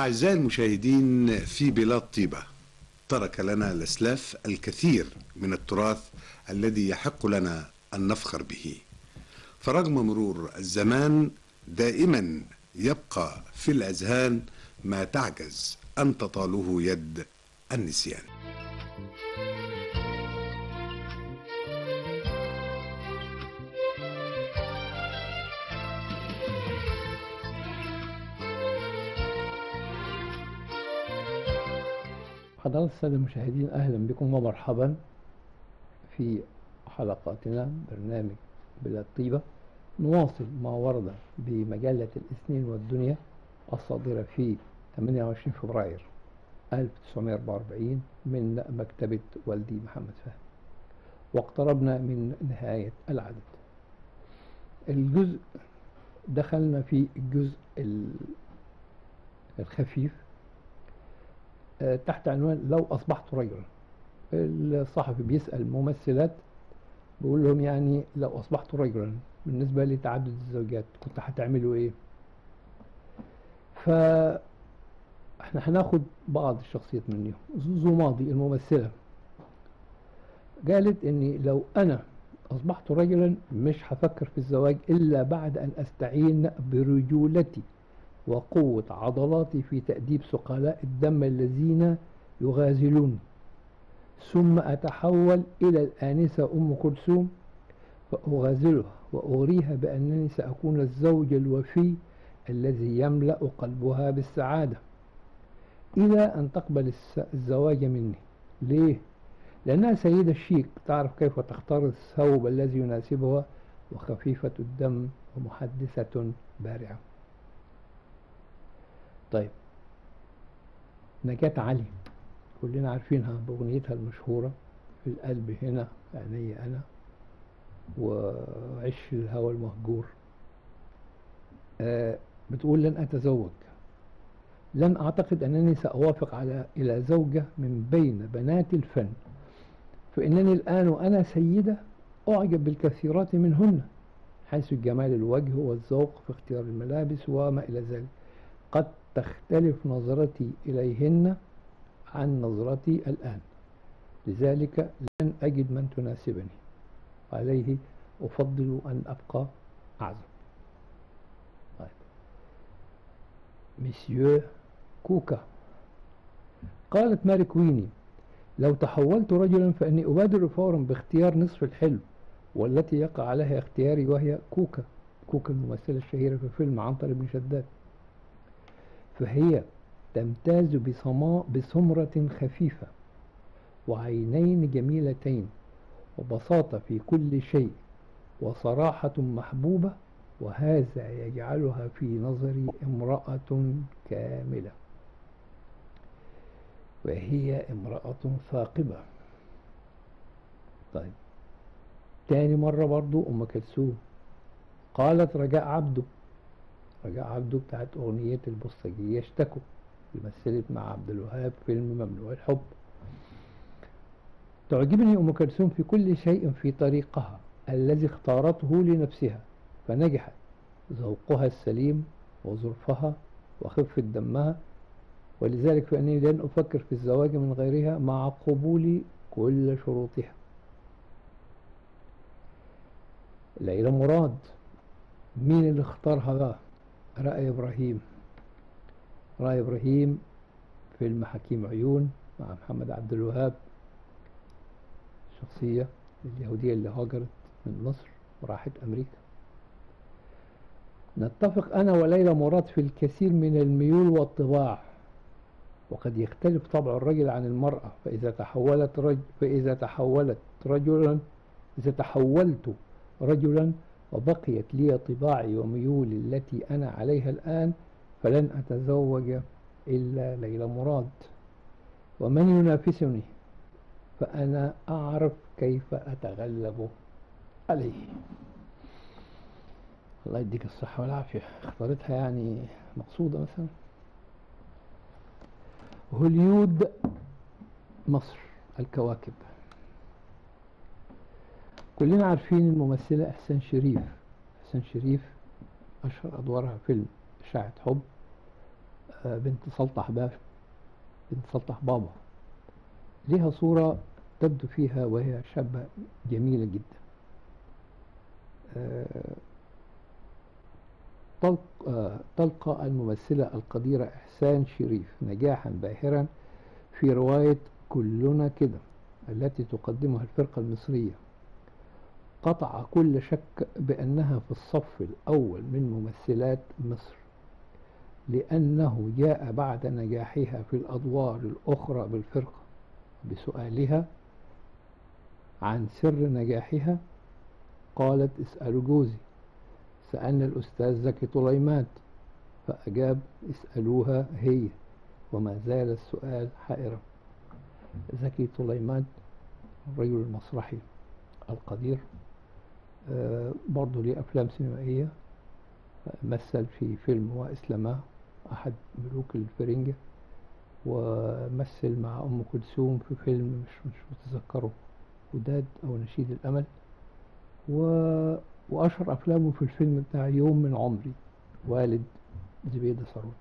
أعزائي المشاهدين، في بلاد طيبة ترك لنا الأسلاف الكثير من التراث الذي يحق لنا أن نفخر به. فرغم مرور الزمان دائما يبقى في الأذهان ما تعجز أن تطاله يد النسيان. حضرات السادة المشاهدين، أهلا بكم ومرحبا في حلقاتنا برنامج بلاد طيبة. نواصل ما ورد بمجلة الاثنين والدنيا الصادرة في 28 فبراير 1944 من مكتبة والدي محمد فهمي، واقتربنا من نهاية العدد. دخلنا في الجزء الخفيف تحت عنوان لو أصبحت رجلا. الصحفي بيسأل الممثلات، بيقول لهم يعني لو أصبحت رجلا بالنسبة لتعدد الزوجات كنت هتعملوا إيه؟ فإحنا هناخد بعض الشخصيات منهم. زوزو ماضي الممثلة قالت إني لو أنا أصبحت رجلا مش هفكر في الزواج إلا بعد أن أستعين برجولتي وقوة عضلاتي في تأديب ثقلاء الدم الذين يغازلوني، ثم أتحول إلى الآنسة أم كلثوم فأغازلها وأغريها بأنني سأكون الزوج الوفي الذي يملأ قلبها بالسعادة إلى أن تقبل الزواج مني. ليه؟ لأنها سيدة شيك تعرف كيف تختار الثوب الذي يناسبها، وخفيفة الدم ومحدثة بارعة. طيب، نجاة علي كلنا عارفينها بأغنيتها المشهورة في القلب هنا عيني أنا وعش الهوى المهجور. بتقول لن أتزوج، لن أعتقد أنني سأوافق إلى زوجة من بين بنات الفن، فإنني الآن وأنا سيدة أعجب بالكثيرات منهن، حيث جمال الوجه والذوق في اختيار الملابس وما إلى ذلك. قد تختلف نظرتي إليهن عن نظرتي الآن، لذلك لن أجد من تناسبني، عليه أفضل أن أبقى أعزب. طيب، مسيو كوكا. قالت ماري كويني لو تحولت رجلا فإني أبادر فورا باختيار نصف الحلو والتي يقع عليها اختياري، وهي كوكا. كوكا الممثلة الشهيرة في فيلم عنتر بن شداد، فهي تمتاز بسمرة خفيفة وعينين جميلتين وبساطة في كل شيء وصراحة محبوبة، وهذا يجعلها في نظري امرأة كاملة، وهي امرأة ثاقبة. طيب، تاني مرة برضو أم كلثوم. قالت رجاء عبده. رجاء عبده بتاعت أغنية البوسطجية اشتكوا، اللي مثلت مع عبد الوهاب فيلم ممنوع الحب. تعجبني أم كلثوم في كل شيء في طريقها الذي اختارته لنفسها فنجحت، ذوقها السليم وظرفها وخفة دمها، ولذلك فإنني لن أفكر في الزواج من غيرها مع قبول كل شروطها. ليلى مراد، مين اللي اختارها بقى؟ رائع إبراهيم. رائع إبراهيم فيلم حكيم عيون مع محمد عبد الوهاب، شخصية اليهودية اللي هاجرت من مصر وراحت أمريكا. نتفق أنا وليلى مراد في الكثير من الميول والطباع، وقد يختلف طبع الرجل عن المرأة، فإذا تحولت رجلا وبقيت لي طباعي وميولي التي أنا عليها الآن فلن أتزوج إلا ليلى مراد، ومن ينافسني فأنا أعرف كيف أتغلب عليه. الله يديك الصحة والعافية. اختارتها يعني مقصودة مثلا. هوليود مصر الكواكب. كلنا عارفين الممثلة إحسان شريف. إحسان شريف أشهر أدوارها فيلم إشاعة حب، بنت سلطح باشا، بنت سلطح بابا، ليها صورة تبدو فيها وهي شابة جميلة جدا. آه، تلقى الممثلة القديرة إحسان شريف نجاحا باهرا في رواية كلنا كده التي تقدمها الفرقة المصرية. قطع كل شك بأنها في الصف الأول من ممثلات مصر، لأنه جاء بعد نجاحها في الأدوار الأخرى بالفرقة بسؤالها عن سر نجاحها قالت: اسألوا جوزي. سألنا الأستاذ زكي طليمات فأجاب: اسألوها هي. وما زال السؤال حائرا. زكي طليمات الرجل المسرحي القدير، برضه ليه أفلام سينمائية، مثل في فيلم وإسلاماه أحد ملوك الفرنجة، ومثل مع أم كلثوم في فيلم مش متذكره، وداد أو نشيد الأمل، وأشهر أفلامه في الفيلم بتاع يوم من عمري، والد زبيدة ثروت.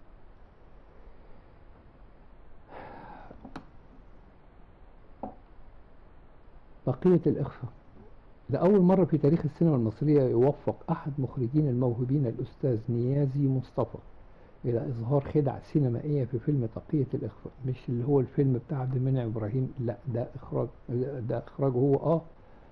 بقية الإخفاء. لأول مرة في تاريخ السينما المصرية يوفق أحد مخرجين الموهوبين الأستاذ نيازي مصطفى إلى إظهار خدع سينمائية في فيلم بقية الإخفاء، مش اللي هو الفيلم بتاع عبد المنعم إبراهيم، لا ده إخراجه هو.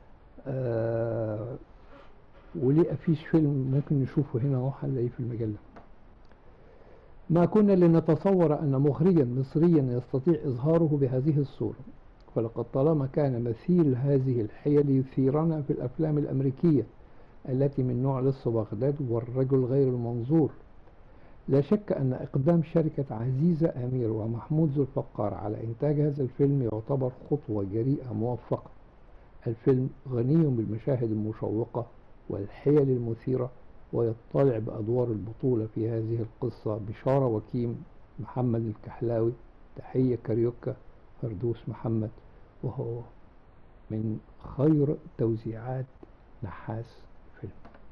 وليه أفيش فيلم ممكن نشوفه هنا أهو هنلاقيه في المجلة. ما كنا لنتصور أن مخرجا مصريا يستطيع إظهاره بهذه الصورة، فلقد طالما كان مثيل هذه الحيل يثيرنا في الأفلام الأمريكية التي من نوع لص بغداد والرجل غير المنظور. لا شك أن إقدام شركة عزيزة أمير ومحمود ذو الفقار على إنتاج هذا الفيلم يعتبر خطوة جريئة موفقة. الفيلم غني بالمشاهد المشوقة والحيل المثيرة، ويطلع بأدوار البطولة في هذه القصة بشارة وكيم، محمد الكحلاوي، تحية كاريوكا، فردوس محمد، وهو من خير توزيعات نحاس فيلم.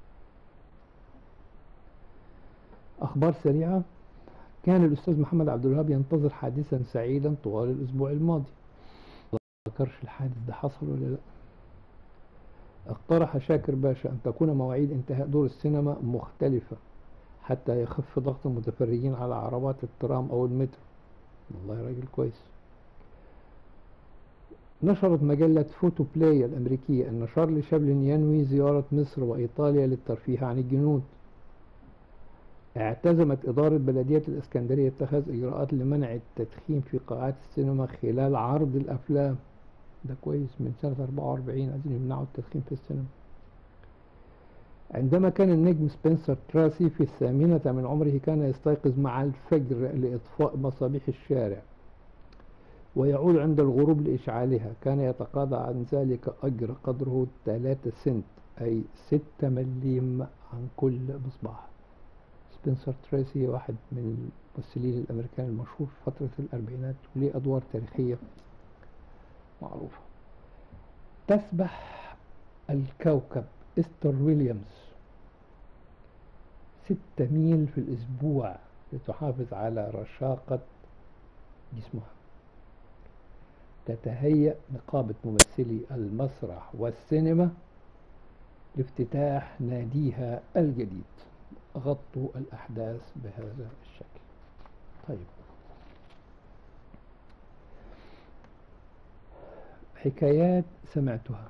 أخبار سريعة. كان الأستاذ محمد عبد الوهاب ينتظر حادثا سعيدا طوال الأسبوع الماضي. ما ذكرش الحادث ده حصل ولا لا. اقترح شاكر باشا أن تكون مواعيد انتهاء دور السينما مختلفة حتى يخف ضغط المتفرجين على عربات الترام أو المترو. والله راجل كويس. نشرت مجلة فوتو بلاي الأمريكية أن شارلي شابلن ينوي زيارة مصر وإيطاليا للترفيه عن الجنود. اعتزمت إدارة بلدية الإسكندرية اتخاذ إجراءات لمنع التدخين في قاعات السينما خلال عرض الأفلام. ده كويس، من سنة 44 عايزين يمنعوا التدخين في السينما. عندما كان النجم سبنسر تراسي في 8 من عمره كان يستيقظ مع الفجر لإطفاء مصابيح الشارع ويعود عند الغروب لإشعالها. كان يتقاضى عن ذلك أجر قدره 3 سنت، أي 6 مليم عن كل مصباح. سبنسر تراسي واحد من الممثلين الأمريكان المشهور في فترة الأربعينات، وليه أدوار تاريخية معروفة. تسبح الكوكب إستر ويليامز 6 ميل في الأسبوع لتحافظ على رشاقة جسمها. تتهيأ نقابة ممثلي المسرح والسينما لافتتاح ناديها الجديد. غطوا الأحداث بهذا الشكل. طيب، حكايات سمعتها.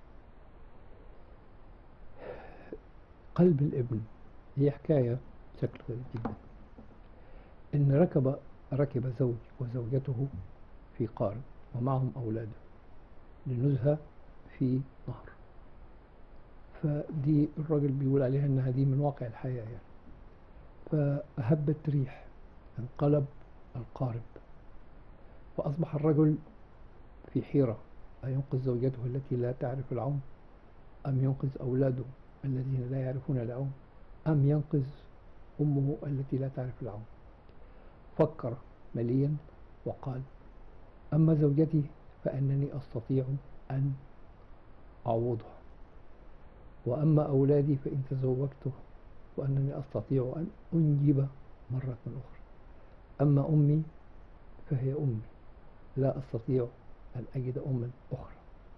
قلب الابن، هي حكاية بشكل غريب جدا. إن ركب زوج وزوجته في قارب ومعهم أولاده لنزهة في نهر. فدي الراجل بيقول عليها إنها دي من واقع الحياة يعني. فهبت ريح، انقلب القارب، فأصبح الرجل في حيرة: أينقذ زوجته التي لا تعرف العوم، أم ينقذ أولاده الذين لا يعرفون العوم، أم ينقذ أمه التي لا تعرف العوم؟ فكر مليا وقال: أما زوجتي فأنني أستطيع أن أعوضها، وأما أولادي فإن تزوجته وأنني أستطيع أن أنجب مرة أخرى. أما أمي فهي أمي، لا أستطيع أن أجد أما أخرى.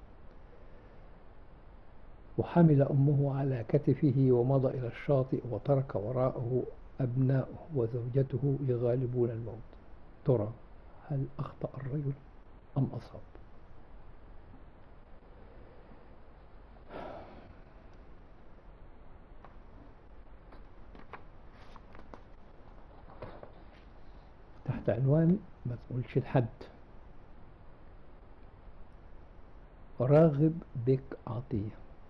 وحمل أمه على كتفه ومضى إلى الشاطئ وترك وراءه أبناؤه وزوجته يغالبون الموت. ترى هل أخطأ الرجل أم أصاب؟ تحت عنوان ما تقولش لحد. راغب بك عطية.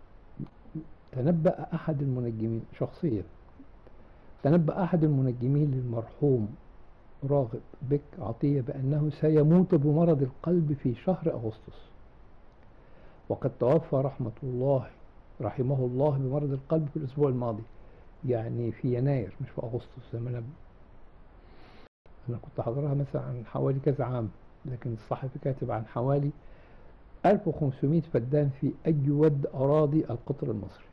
تنبأ أحد المنجمين شخصيا، تنبأ أحد المنجمين للمرحوم راغب بك عطية بأنه سيموت بمرض القلب في شهر أغسطس، وقد توفى رحمه الله بمرض القلب في الأسبوع الماضي، يعني في يناير مش في أغسطس زي ما أنا كنت حضرها مثلا عن حوالي كذا عام، لكن الصحفي كاتب عن حوالي 1500 فدان في أجود أراضي القطر المصري.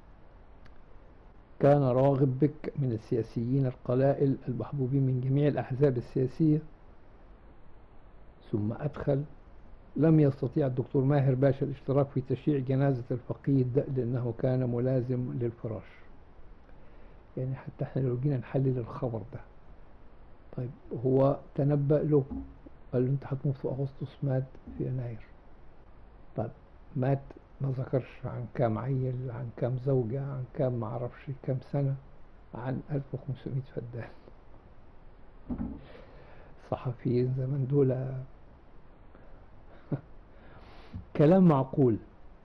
كان راغب بك من السياسيين القلائل المحبوبين من جميع الأحزاب السياسية، ثم لم يستطيع الدكتور ماهر باشا الاشتراك في تشييع جنازة الفقيد لأنه كان ملازم للفراش. يعني حتى احنا لو جينا نحلل الخبر ده، طيب هو تنبأ له، قال له انت هتموت في أغسطس، مات في يناير. طيب مات ما ذكرش عن كام عيل، عن كام زوجة، عن كام معرفش كام سنة، عن 1500 فدان. الصحفيين زمان دول كلام معقول.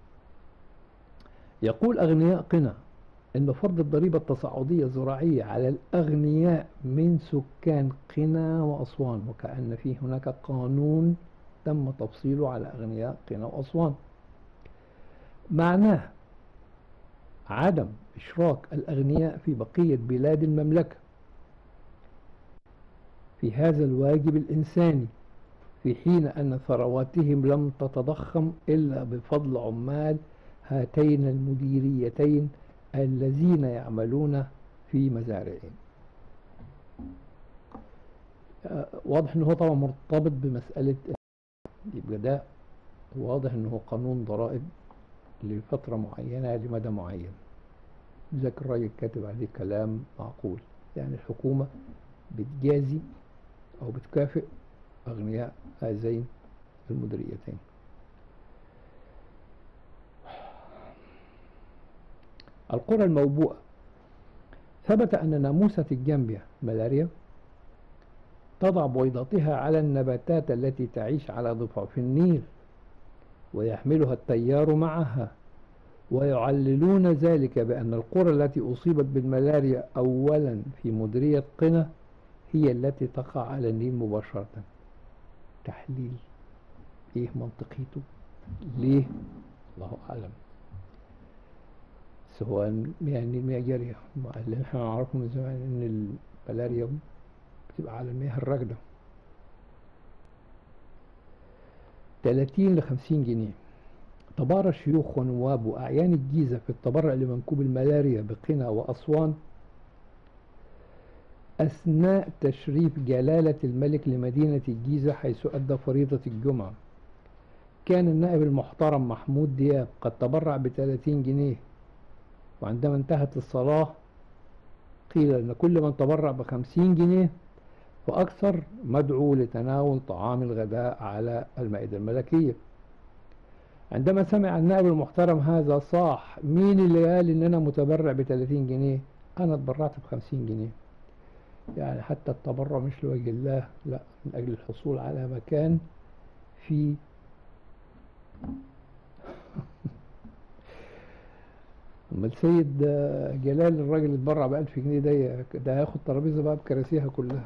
يقول أغنياء قنا إن فرض الضريبة التصاعدية الزراعية على الأغنياء من سكان قنا وأسوان، وكأن في هناك قانون تم تفصيله على أغنياء قنا وأسوان، معناه عدم إشراك الأغنياء في بقية بلاد المملكة في هذا الواجب الإنساني، في حين أن ثرواتهم لم تتضخم إلا بفضل عمال هاتين المديريتين الذين يعملون في مزارعهم. واضح أنه طبعا مرتبط بمسألة، يبقى ده واضح أنه قانون ضرائب لفترة معينة لمدى معين. ذاك الراجل كاتب عليه كلام معقول، يعني الحكومة بتجازي أو بتكافئ أغنياء هذين المديريتين. القرى الموبوءة. ثبت أن ناموسة الجامبيا ملاريا تضع بويضاتها على النباتات التي تعيش على ضفاف النيل ويحملها التيار معها، ويعللون ذلك بأن القرى التي أصيبت بالملاريا أولا في مديرية قنا هي التي تقع على النيل مباشرة. تحليل إيه منطقيته؟ ليه؟ الله أعلم. سواء يعني المياه جارية، اللي احنا نعرفه من زمان إن الملاريا بتبقى على المياه الراكدة. 30 ل 50 جنيه. تبارى الشيوخ ونواب وأعيان الجيزة في التبرع لمنكوب الملاريا بقنا وأسوان أثناء تشريف جلالة الملك لمدينة الجيزة حيث أدى فريضة الجمعة. كان النائب المحترم محمود دياب قد تبرع ب30 جنيه، وعندما انتهت الصلاة قيل أن كل من تبرع ب50 جنيه وأكثر مدعو لتناول طعام الغداء على المائدة الملكية. عندما سمع النائب المحترم هذا صاح: مين اللي قال إن أنا متبرع ب30 جنيه؟ أنا اتبرعت ب50 جنيه. يعني حتى التبرع مش لوجه الله، لا، من أجل الحصول على مكان في أما السيد جلال الراجل اتبرع ب1000 جنيه، ده هياخد ترابيزة بقى بكراسيها كلها.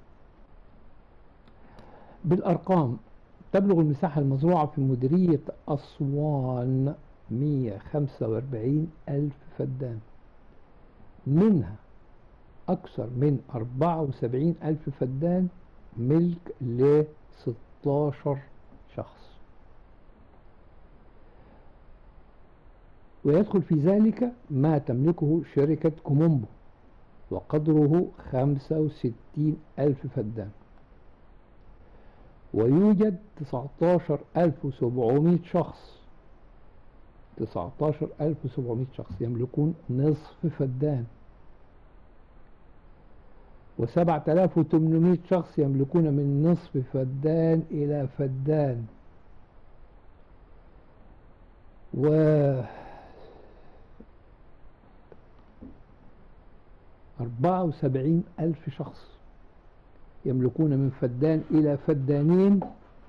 بالأرقام، تبلغ المساحة المزروعة في مديرية أسوان 145 ألف فدان، منها أكثر من 74 ألف فدان ملك ل 16 شخص، ويدخل في ذلك ما تملكه شركة كومومبو وقدره 65,000 فدان. ويوجد 19,700 شخص 19,700 شخص يملكون نصف فدان، و7,800 شخص يملكون من نصف فدان إلى فدان، و 74,000 شخص يملكون من فدان إلى فدانين،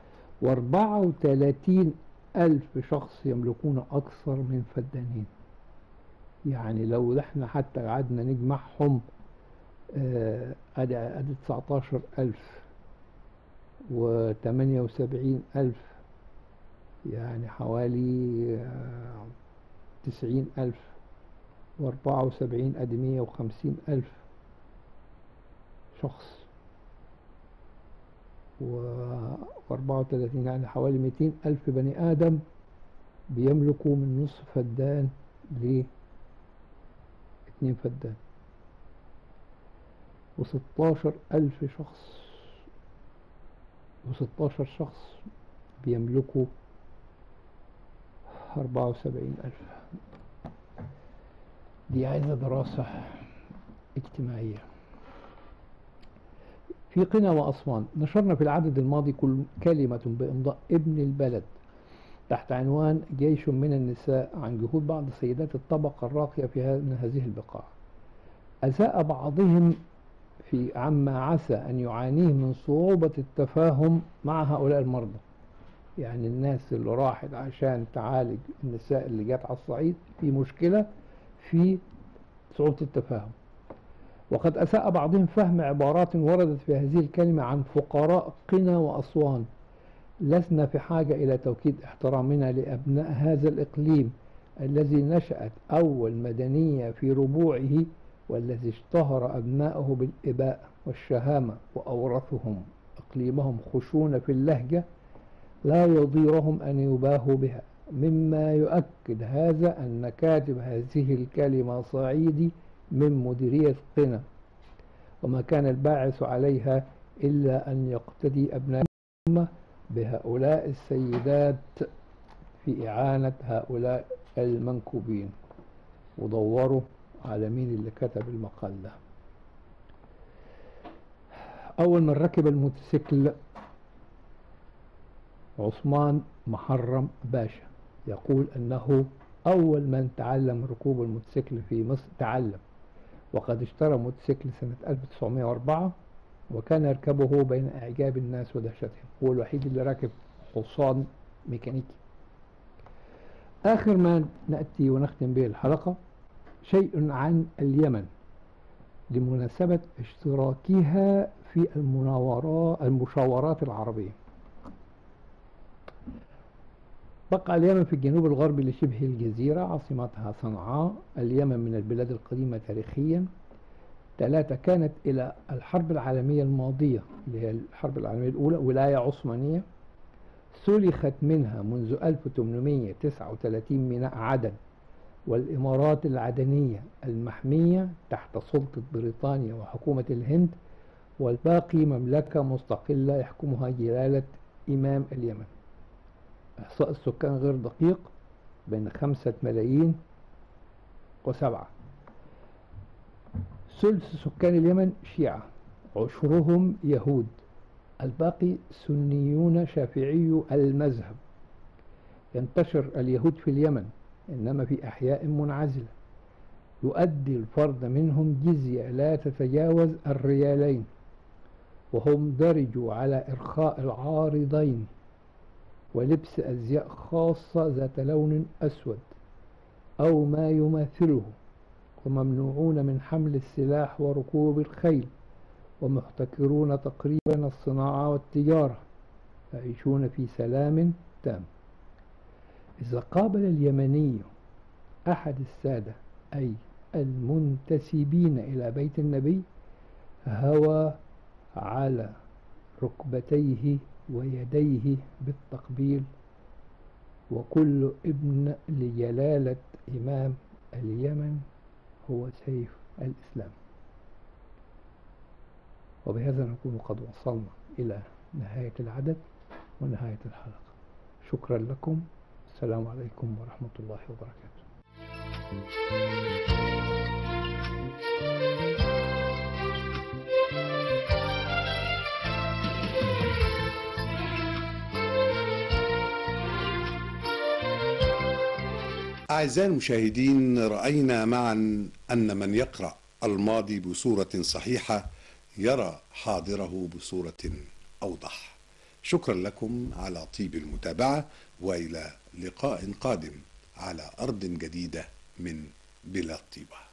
و34,000 شخص يملكون أكثر من فدانين. يعني لو احنا حتى قعدنا نجمعهم ادي 19,000 و78,000، يعني حوالي 90,000، و74 ادي 150,000 شخص، و34 يعني حوالي 200,000 بني آدم بيملكوا من نصف فدان ل 2 فدان، و16,000 شخص و16 شخص بيملكوا 74,000. دي عايزة دراسة اجتماعية. في قنا وأسوان نشرنا في العدد الماضي كل كلمة بإمضاء ابن البلد تحت عنوان جيش من النساء عن جهود بعض سيدات الطبقة الراقية في هذه البقاع. أساء بعضهم في عما عسى أن يعانيه من صعوبة التفاهم مع هؤلاء المرضى، يعني الناس اللي راحت عشان تعالج النساء اللي جات على الصعيد في مشكلة في صعوبة التفاهم. وقد أساء بعضهم فهم عبارات وردت في هذه الكلمة عن فقراء قنا وأسوان. لسنا في حاجة إلى توكيد احترامنا لأبناء هذا الإقليم الذي نشأت أول مدنية في ربوعه، والذي اشتهر أبناؤه بالإباء والشهامة، وأورثهم إقليمهم خشونة في اللهجة لا يضيرهم أن يباهوا بها. مما يؤكد هذا أن كاتب هذه الكلمة صعيدي من مديرية قنا، وما كان الباعث عليها إلا أن يقتدي أبناء الأمة بهؤلاء السيدات في إعانة هؤلاء المنكوبين. ودوروا على مين اللي كتب المقال ده. أول من ركب الموتوسيكل عثمان محرم باشا، يقول أنه أول من تعلم ركوب الموتوسيكل في مصر تعلم، وقد اشترى موتوسيكل سنة 1904 وكان يركبه بين إعجاب الناس ودهشتهم. هو الوحيد اللي راكب حصان ميكانيكي. آخر ما نأتي ونختم به الحلقة شيء عن اليمن لمناسبة اشتراكها في المشاورات العربية. بقى اليمن في الجنوب الغربي لشبه الجزيرة، عاصمتها صنعاء. اليمن من البلاد القديمة تاريخيا. 3. كانت إلى الحرب العالمية الماضية اللي هي الحرب العالمية الأولى ولاية عثمانية، سلخت منها منذ 1839 ميناء عدن والإمارات العدنية المحمية تحت سلطة بريطانيا وحكومة الهند، والباقي مملكة مستقلة يحكمها جلالة إمام اليمن. إحصاء السكان غير دقيق، بين 5 ملايين و7. ثلث سكان اليمن شيعة، عشرهم يهود، الباقي سنيون شافعي المذهب. ينتشر اليهود في اليمن إنما في أحياء منعزلة. يؤدي الفرد منهم جزية لا تتجاوز 2 ريالين، وهم درجوا على إرخاء العارضين ولبس أزياء خاصة ذات لون أسود أو ما يماثله، وممنوعون من حمل السلاح وركوب الخيل، ومحتكرون تقريبا الصناعة والتجارة، يعيشون في سلام تام. إذا قابل اليمني أحد السادة أي المنتسبين إلى بيت النبي هوى على ركبتيه ويديه بالتقبيل، وكل ابن لجلالة إمام اليمن هو سيف الإسلام. وبهذا نكون قد وصلنا إلى نهاية العدد ونهاية الحلقة. شكرا لكم. السلام عليكم ورحمة الله وبركاته. أعزائي المشاهدين، رأينا معا أن من يقرأ الماضي بصورة صحيحة يرى حاضره بصورة أوضح. شكرا لكم على طيب المتابعة، وإلى لقاء قادم على أرض جديدة من بلاد طيبة.